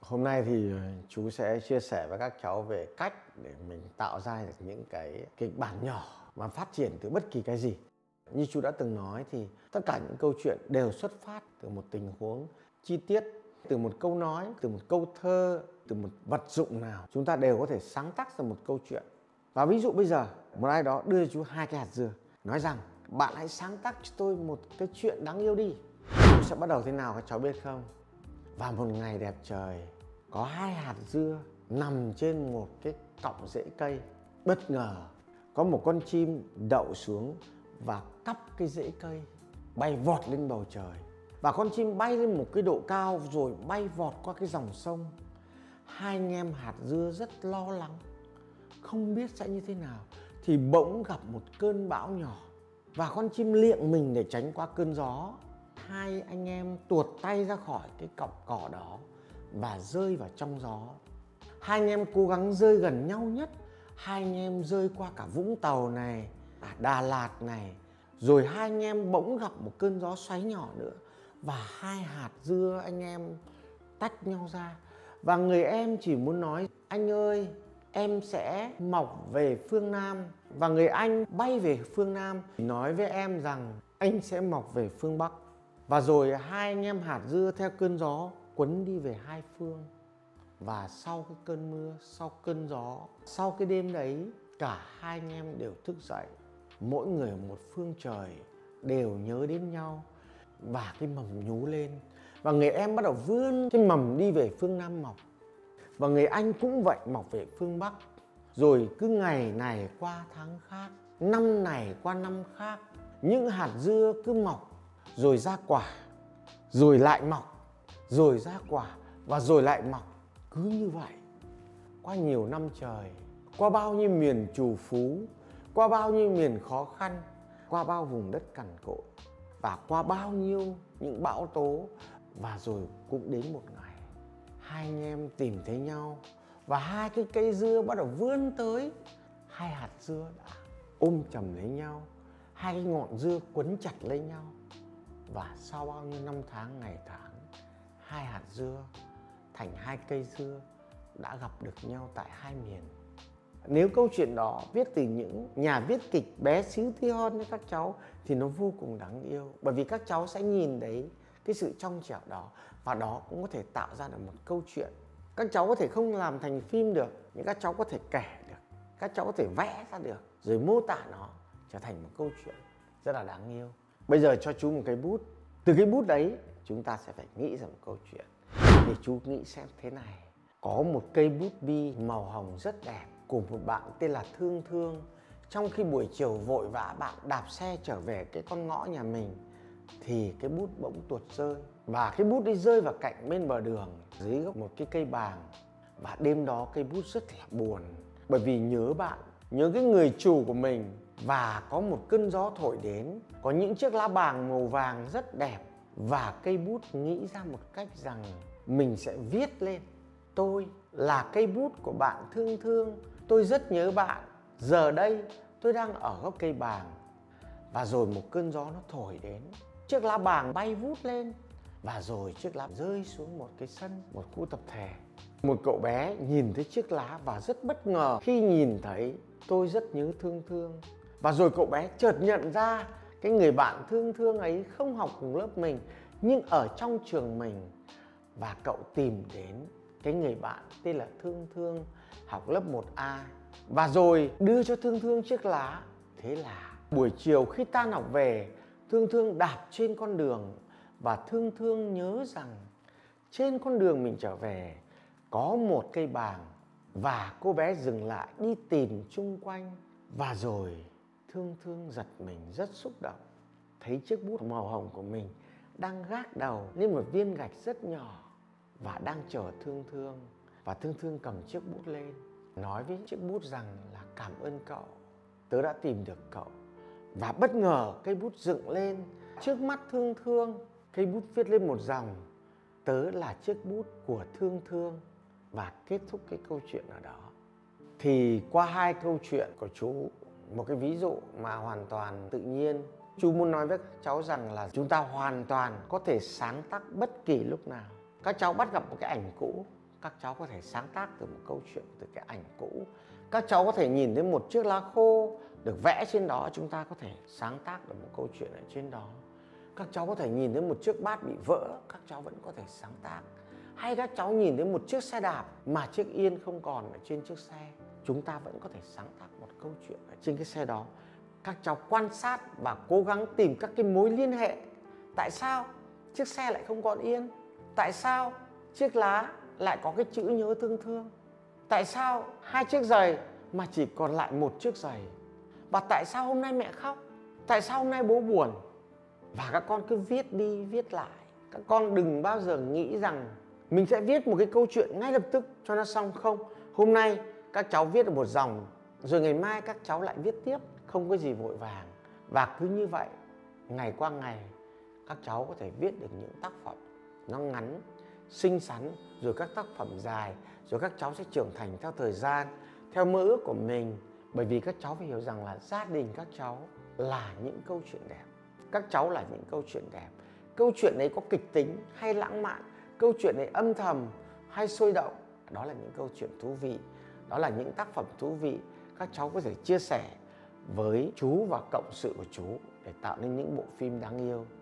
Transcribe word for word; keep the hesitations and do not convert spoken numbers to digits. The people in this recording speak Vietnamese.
Hôm nay thì chú sẽ chia sẻ với các cháu về cách để mình tạo ra được những cái kịch bản nhỏ mà phát triển từ bất kỳ cái gì. Như chú đã từng nói thì tất cả những câu chuyện đều xuất phát từ một tình huống chi tiết, từ một câu nói, từ một câu thơ, từ một vật dụng nào. Chúng ta đều có thể sáng tác ra một câu chuyện. Và ví dụ bây giờ một ai đó đưa cho chú hai cái hạt dưa, nói rằng bạn hãy sáng tác cho tôi một cái chuyện đáng yêu đi. Chú sẽ bắt đầu thế nào các cháu biết không? Vào một ngày đẹp trời, có hai hạt dưa nằm trên một cái cọng rễ cây. Bất ngờ có một con chim đậu xuống và cắp cái rễ cây, bay vọt lên bầu trời. Và con chim bay lên một cái độ cao rồi bay vọt qua cái dòng sông. Hai anh em hạt dưa rất lo lắng, không biết sẽ như thế nào. Thì bỗng gặp một cơn bão nhỏ và con chim liệng mình để tránh qua cơn gió. Hai anh em tuột tay ra khỏi cái cọng cỏ đó và rơi vào trong gió. Hai anh em cố gắng rơi gần nhau nhất. Hai anh em rơi qua cả Vũng Tàu này, cả Đà Lạt này. Rồi hai anh em bỗng gặp một cơn gió xoáy nhỏ nữa. Và hai hạt dưa anh em tách nhau ra. Và người em chỉ muốn nói: anh ơi, em sẽ mọc về phương Nam. Và người anh bay về phương Nam nói với em rằng anh sẽ mọc về phương Bắc. Và rồi hai anh em hạt dưa theo cơn gió quấn đi về hai phương. Và sau cái cơn mưa, sau cơn gió, sau cái đêm đấy, cả hai anh em đều thức dậy. Mỗi người một phương trời, đều nhớ đến nhau. Và cái mầm nhú lên. Và người em bắt đầu vươn cái mầm đi về phương Nam mọc. Và người anh cũng vậy, mọc về phương Bắc. Rồi cứ ngày này qua tháng khác, năm này qua năm khác, những hạt dưa cứ mọc, rồi ra quả, rồi lại mọc, rồi ra quả, và rồi lại mọc. Cứ như vậy, qua nhiều năm trời, qua bao nhiêu miền trù phú, qua bao nhiêu miền khó khăn, qua bao vùng đất cằn cỗi, và qua bao nhiêu những bão tố. Và rồi cũng đến một ngày, hai anh em tìm thấy nhau. Và hai cái cây dưa bắt đầu vươn tới. Hai hạt dưa đã ôm chầm lấy nhau. Hai cái ngọn dưa quấn chặt lấy nhau. Và sau bao nhiêu năm tháng ngày tháng, hai hạt dưa thành hai cây dưa đã gặp được nhau tại hai miền. Nếu câu chuyện đó viết từ những nhà viết kịch bé xíu tí hon với các cháu thì nó vô cùng đáng yêu. Bởi vì các cháu sẽ nhìn thấy cái sự trong trẻo đó. Và đó cũng có thể tạo ra được một câu chuyện. Các cháu có thể không làm thành phim được, nhưng các cháu có thể kể được, các cháu có thể vẽ ra được, rồi mô tả nó trở thành một câu chuyện rất là đáng yêu. Bây giờ cho chú một cái bút. Từ cái bút đấy chúng ta sẽ phải nghĩ ra một câu chuyện. Thì chú nghĩ xem thế này. Có một cây bút bi màu hồng rất đẹp của một bạn tên là Thương Thương. Trong khi buổi chiều vội vã bạn đạp xe trở về cái con ngõ nhà mình, thì cái bút bỗng tuột rơi. Và cái bút đi rơi vào cạnh bên bờ đường, dưới gốc một cái cây bàng. Và đêm đó cây bút rất là buồn, bởi vì nhớ bạn, nhớ cái người chủ của mình. Và có một cơn gió thổi đến, có những chiếc lá bàng màu vàng rất đẹp. Và cây bút nghĩ ra một cách rằng mình sẽ viết lên: tôi là cây bút của bạn Thương Thương, tôi rất nhớ bạn, giờ đây tôi đang ở gốc cây bàng. Và rồi một cơn gió nó thổi đến, chiếc lá bàng bay vút lên. Và rồi chiếc lá rơi xuống một cái sân, một khu tập thể. Một cậu bé nhìn thấy chiếc lá và rất bất ngờ khi nhìn thấy tôi rất nhớ Thương Thương. Và rồi cậu bé chợt nhận ra cái người bạn Thương Thương ấy không học cùng lớp mình, nhưng ở trong trường mình. Và cậu tìm đến cái người bạn tên là Thương Thương, học lớp một A. Và rồi đưa cho Thương Thương chiếc lá. Thế là buổi chiều khi tan học về, Thương Thương đạp trên con đường. Và Thương Thương nhớ rằng trên con đường mình trở về có một cây bàng. Và cô bé dừng lại đi tìm chung quanh. Và rồi Thương Thương giật mình rất xúc động, thấy chiếc bút màu hồng của mình đang gác đầu lên một viên gạch rất nhỏ và đang chờ Thương Thương. Và Thương Thương cầm chiếc bút lên, nói với chiếc bút rằng là cảm ơn cậu, tớ đã tìm được cậu. Và bất ngờ cây bút dựng lên trước mắt Thương Thương. Cây bút viết lên một dòng: tớ là chiếc bút của Thương Thương. Và kết thúc cái câu chuyện ở đó. Thì qua hai câu chuyện của chú, một cái ví dụ mà hoàn toàn tự nhiên, chú muốn nói với các cháu rằng là chúng ta hoàn toàn có thể sáng tác bất kỳ lúc nào. Các cháu bắt gặp một cái ảnh cũ, các cháu có thể sáng tác từ một câu chuyện, từ cái ảnh cũ. Các cháu có thể nhìn thấy một chiếc lá khô được vẽ trên đó, chúng ta có thể sáng tác được một câu chuyện ở trên đó. Các cháu có thể nhìn thấy một chiếc bát bị vỡ, các cháu vẫn có thể sáng tác. Hay các cháu nhìn thấy một chiếc xe đạp mà chiếc yên không còn ở trên chiếc xe, chúng ta vẫn có thể sáng tác một câu chuyện ở trên cái xe đó. Các cháu quan sát và cố gắng tìm các cái mối liên hệ. Tại sao chiếc xe lại không còn yên? Tại sao chiếc lá lại có cái chữ nhớ thương thương? Tại sao hai chiếc giày mà chỉ còn lại một chiếc giày? Và tại sao hôm nay mẹ khóc? Tại sao hôm nay bố buồn? Và các con cứ viết đi viết lại. Các con đừng bao giờ nghĩ rằng mình sẽ viết một cái câu chuyện ngay lập tức cho nó xong. Không, hôm nay các cháu viết được một dòng, rồi ngày mai các cháu lại viết tiếp. Không có gì vội vàng. Và cứ như vậy, ngày qua ngày, các cháu có thể viết được những tác phẩm nó ngắn, xinh xắn, rồi các tác phẩm dài. Rồi các cháu sẽ trưởng thành theo thời gian, theo mơ ước của mình. Bởi vì các cháu phải hiểu rằng là gia đình các cháu là những câu chuyện đẹp. Các cháu là những câu chuyện đẹp. Câu chuyện ấy có kịch tính hay lãng mạn, câu chuyện ấy âm thầm hay sôi động, đó là những câu chuyện thú vị, đó là những tác phẩm thú vị. Các cháu có thể chia sẻ với chú và cộng sự của chú để tạo nên những bộ phim đáng yêu.